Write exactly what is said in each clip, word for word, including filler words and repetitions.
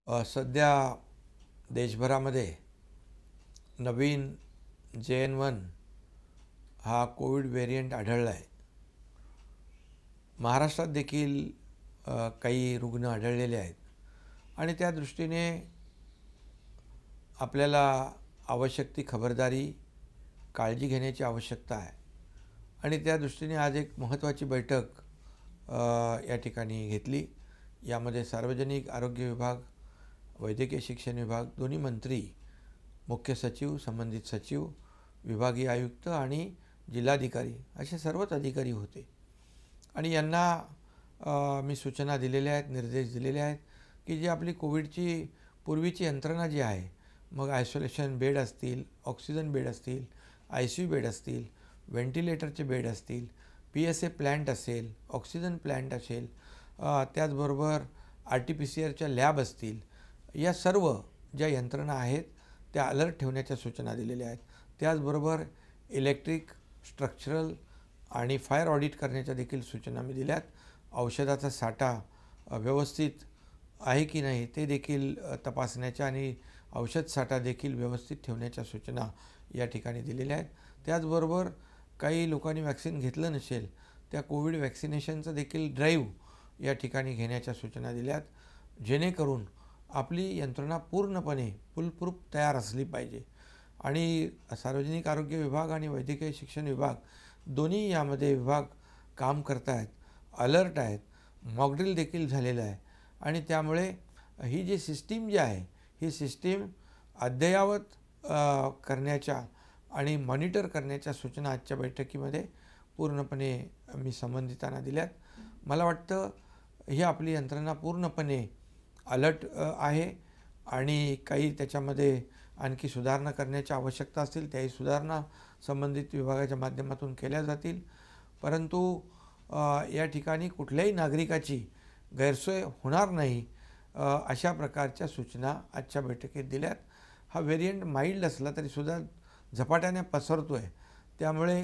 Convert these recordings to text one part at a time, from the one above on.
अ, सध्या देशभरामध्ये नवीन जे एन वन हा कोविड व्हेरियंट आढळला आहे. महाराष्ट्रात देखील अ, काही रुग्ण आढळलेले आहेत आणि त्या दृष्टीने आपल्याला आवश्यक ती खबरदारी, काळजी घेण्याची आवश्यकता आहे आणि त्या दृष्टीने आज एक महत्त्वाची बैठक अ, या ठिकाणी घेतली. यामध्ये सार्वजनिक आरोग्य विभाग, वैद्यकीय शिक्षण विभाग, दोन्ही मंत्री, मुख्य सचिव, संबंधित सचिव, विभागीय आयुक्त आणि जिल्हाधिकारी असे सर्वच अधिकारी होते आणि यांना अ, मी सूचना दिलेल्या आहेत, निर्देश दिलेले आहेत की जी आपली कोविडची पूर्वीची यंत्रणा जी आहे, मग आयसोलेशन बेड असतील, ऑक्सिजन बेड असतील, आय सी यू बेड असतील, व्हेंटिलेटरचे बेड असतील, पी एस ए प्लॅन्ट असेल, ऑक्सिजन प्लॅन्ट असेल, अ, त्याचबरोबर आर टी पी सी आरच्या लॅब असतील, या सर्व ज्या यंत्रणा आहेत त्या अलर्ट ठेवण्याच्या सूचना दिलेल्या आहेत. त्याचबरोबर इलेक्ट्रिक, स्ट्रक्चरल आणि फायर ऑडिट करण्याच्या देखील सूचना मी दिल्यात. औषधाचा साठा अ, व्यवस्थित आहे की नाही ते देखील अ, तपासण्याच्या आणि औषध साठा देखील व्यवस्थित ठेवण्याच्या सूचना या ठिकाणी दिलेल्या आहेत. त्याचबरोबर काही लोकांनी वॅक्सिन घेतलं नसेल त्या कोविड वॅक्सिनेशनचं देखील ड्राईव्ह या ठिकाणी घेण्याच्या सूचना दिल्यात, जेणेकरून आपली यंत्रणा पूर्णपणे फुलप्रूफ तयार असली पाहिजे आणि सार्वजनिक आरोग्य विभाग आणि वैद्यकीय शिक्षण विभाग दोन्ही यामध्ये विभाग काम करत आहेत, अलर्ट आहेत, मॉकड्रिल देखील झालेलं आहे आणि त्यामुळे ही जी सिस्टीम जी आहे ही सिस्टीम अद्ययावत अ, करण्याच्या आणि मॉनिटर करण्याच्या सूचना आजच्या बैठकीमध्ये पूर्णपणे मी संबंधितांना दिल्यात. मला वाटतं ही आपली यंत्रणा पूर्णपणे अलर्ट आहे आणि काही त्याच्यामध्ये आणखी सुधारणा करण्याच्या आवश्यकता असतील त्याही सुधारणा संबंधित विभागाच्या माध्यमातून केल्या जातील. परंतु अ, या ठिकाणी कुठल्याही नागरिकाची गैरसोय होणार नाही अ, अशा प्रकारच्या सूचना आजच्या बैठकीत दिल्यात. हा व्हेरियंट माइल्ड असला तरीसुद्धा झपाट्याने पसरतो आहे, त्यामुळे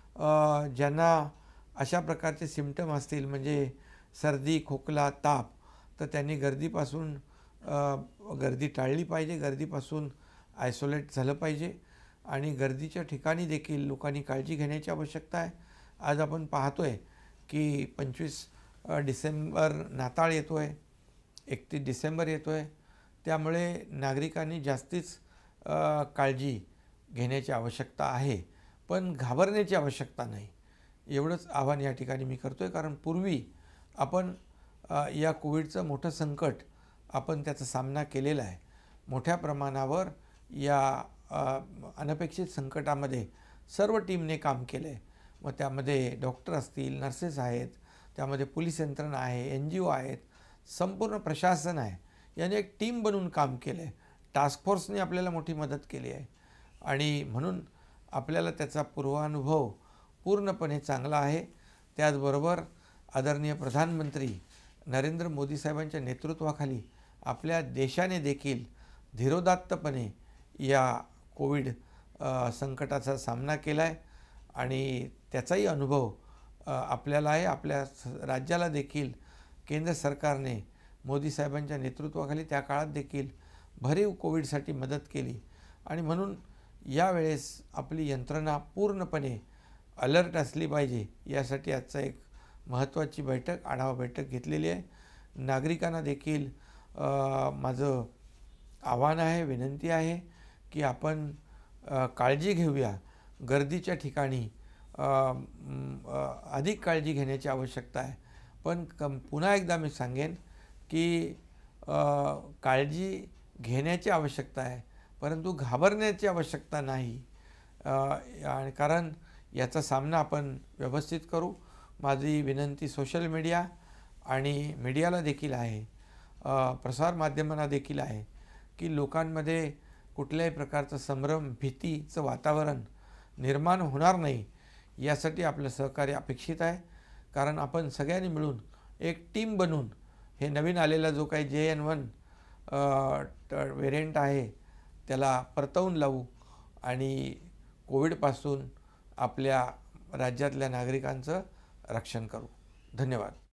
अ, ज्यांना अशा प्रकारचे सिम्प्टम असतील म्हणजे सर्दी, खोकला, ताप, तर त्यांनी गर्दीपासून अ, गर्दी टाळली पाहिजे, गर्दीपासून आयसोलेट झालं पाहिजे आणि गर्दीच्या ठिकाणी देखील लोकांनी काळजी घेण्याची आवश्यकता आहे. आज आपण पाहतो आहे की पंचवीस डिसेंबर नाताळ येतो आहे, एकतीस डिसेंबर येतो आहे, त्यामुळे नागरिकांनी जास्तीच अ, काळजी घेण्याची आवश्यकता आहे, पण घाबरण्याची आवश्यकता नाही. एवढंच आवाहन या ठिकाणी मी करतो आहे, कारण पूर्वी आपण अ, या कोविडचं मोठं संकट आपण त्याचा सामना केलेला आहे. मोठ्या प्रमाणावर या अ, अनपेक्षित संकटामध्ये सर्व टीमने काम केलं आहे. मग त्यामध्ये डॉक्टर असतील, नर्सेस आहेत, त्यामध्ये पोलीस यंत्रणा आहे, एन जी ओ आहेत, संपूर्ण प्रशासन आहे, याने एक टीम बनवून काम केलं आहे. टास्क फोर्सने आपल्याला मोठी मदत केली आहे आणि म्हणून आपल्याला त्याचा पूर्वानुभव पूर्णपणे चांगला आहे. त्याचबरोबर आदरणीय प्रधानमंत्री नरेंद्र मोदी साहेबांच्या नेतृत्वाखाली आपल्या देशाने देखील धीरोदात्तपणे या कोविड अ, संकटाचा सामना केला आहे आणि त्याचाही अनुभव अ, आपल्याला आहे. आपल्या राज्याला देखील केंद्र सरकारने मोदी साहेबांच्या नेतृत्वाखाली त्या काळात देखील भरीव कोविडसाठी मदत केली आणि म्हणून यावेळेस आपली यंत्रणा पूर्णपणे अलर्ट असली पाहिजे, यासाठी आजचा एक महत्त्वाची बैठक, आढावा बैठक घेतलेली आहे. नागरिकांना देखील अ, माझं आव्हान आहे, विनंती आहे की आपण अ, काळजी घेऊया. गर्दीच्या ठिकाणी अ, अ, अधिक काळजी घेण्याची आवश्यकता आहे. पण कम पुन्हा एकदा मी सांगेन की अ, काळजी घेण्याची आवश्यकता आहे, परंतु घाबरण्याची आवश्यकता नाही. अ, आणि कारण याचा सामना आपण व्यवस्थित करू. माझी विनंती सोशल मीडिया आणि मीडियाला देखील आहे, अ, प्रसारमाध्यमांना देखील आहे की लोकांमध्ये कुठल्याही प्रकारचं संभ्रम, भीतीचं वातावरण निर्माण होणार नाही, यासाठी आपलं सहकार्य अपेक्षित आहे. कारण आपण सगळ्यांनी मिळून एक टीम बनवून हे नवीन आलेला जो काही जे एन वन व्हेरियंट आहे त्याला परतवून लावू आणि कोविडपासून आपल्या राज्यातल्या नागरिकांचं रक्षण करू. धन्यवाद.